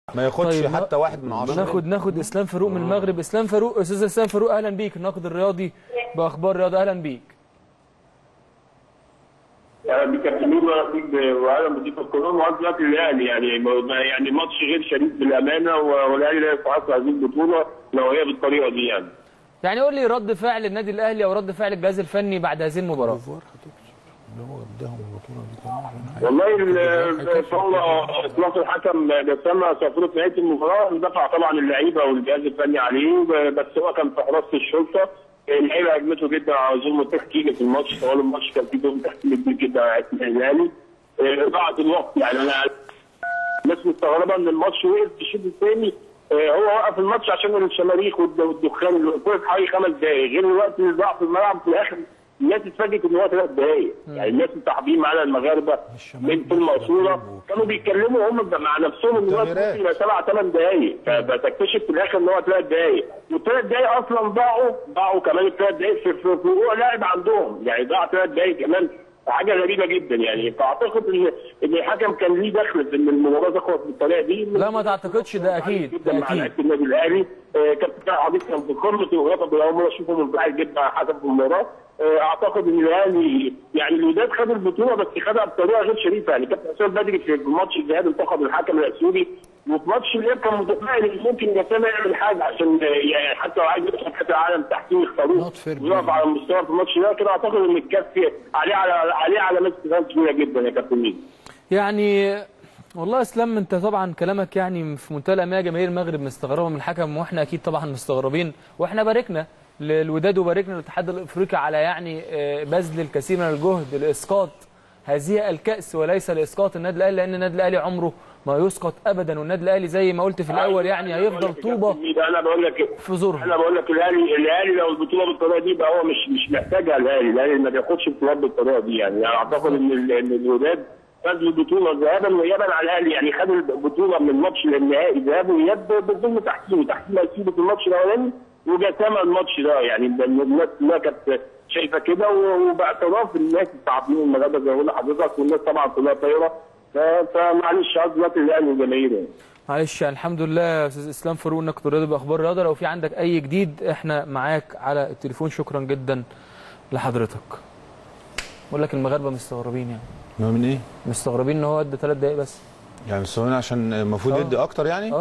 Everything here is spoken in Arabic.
ما ياخدش طيب حتى 1 من 10. ناخد اسلام فاروق من المغرب. اسلام فاروق، استاذ اسلام فاروق، اهلا بيك، الناقد الرياضي باخبار رياضه، اهلا بيك. اهلا بيك يا كابتن واهلا بضيف القانون وعايز دلوقتي الاهلي يعني ماتش غير شريف بالامانه، والاهلي لا يستحق هذه البطوله لو هي بالطريقه دي يعني قول لي رد فعل النادي الاهلي او رد فعل الجهاز الفني بعد هذه المباراه. والله فور اطلاق الحكم جسامه صفوره نهايه المباراه دفع طبعا اللعيبه والجهاز الفني عليه، بس هو كان في حراسه الشرطه. اللعيبه هجمته جدا على ظلم التحكيم في الماتش، طوال الماتش كان في ظلم تحكيم كبير جدا على الاهلي. ضاعت الوقت، يعني انا الناس مستغربه ان الماتش وقف في الشوط الثاني. هو وقف الماتش عشان الشماريخ والدخان اللي وقف حوالي 5 دقائق، غير الوقت اللي ضاع في الملعب في الاخر. الناس اتفاجئت ان هو 3 دقائق، يعني الناس الصحفيين معانا المغاربه من في المقصوره كانوا بيتكلموا هم مع نفسهم ان الوقت ممكن يبقى 7 8 دقائق، فتكتشف في الاخر ان هو 3 دقائق، وال3 دقائق اصلا ضاعوا كمان ال3 دقائق في وقوع لاعب عندهم، يعني ضاع 3 دقائق كمان، حاجه غريبه جدا يعني. فاعتقد ان الحكم كان ليه دخل في ان المباراه تخلص بالطريقه دي. لا ما تعتقدش، ده اكيد ده مع لعيبه النادي الاهلي. كابتن عبيد كان في قمه الغضب، اول مره اشوفه منفعل جدا على حسب المباراه. اعتقد ان الاهلي يعني الوداد خد البطوله بس خدها بطريقه غير شريفه، يعني كابتن حسام بدري في ماتش الذهاب انتقد الحكم الاثيوبي، وفي ماتش الاياب كان متفائل ان ممكن جسامه يعمل حاجه عشان يعني حتى لو عايز يدخل كاس العالم تحكيم يختاروه ويقف على المستوى في الماتش ده كده. اعتقد ان الكاس عليه علامات استفهام كبيره جدا يا كابتن ميدو. يعني والله اسلام انت طبعا كلامك يعني في منتهى الامانه، جماهير المغرب مستغربه من الحكم، واحنا اكيد طبعا مستغربين، واحنا باركنا للوداد وباركنا للاتحاد الافريقي على يعني بذل الكثير من الجهد لاسقاط هذه الكأس وليس لاسقاط النادي الاهلي، لان النادي الاهلي عمره ما يسقط ابدا، والنادي الاهلي زي ما قلت في الاول يعني هيفضل طوبه انا بقول لك في زورها. انا بقول لك الاهلي لو البطوله بالطريقه دي يبقى هو مش محتاجها. الاهلي ما بياخدش بطولات بالطريقه دي، يعني اعتقد ان الوداد فاز بالبطوله ذهابا وايابا على الاهلي، يعني خد البطوله من ماتش للنهائي ذهاب واياب بدون تحكيم هيسيبه في الماتش الاولاني وجسامه الماتش ده، يعني الناس كلها كانت شايفه كده، وباعتراف الناس الصحفيين المغاربه زي ما بقول لحضرتك، والناس طبعا كلها طايره. فمعلش عايز دلوقتي الاهلي وجماهيره. معلش يعني الحمد لله يا استاذ اسلام فاروق ناقد رياضي باخبار الرياضه، لو في عندك اي جديد احنا معاك على التليفون. شكرا جدا لحضرتك. بقول لك المغاربه مستغربين، يعني من ايه؟ مستغربين ان هو ادى 3 دقايق بس، يعني مستغربين عشان المفروض يدي اكتر يعني.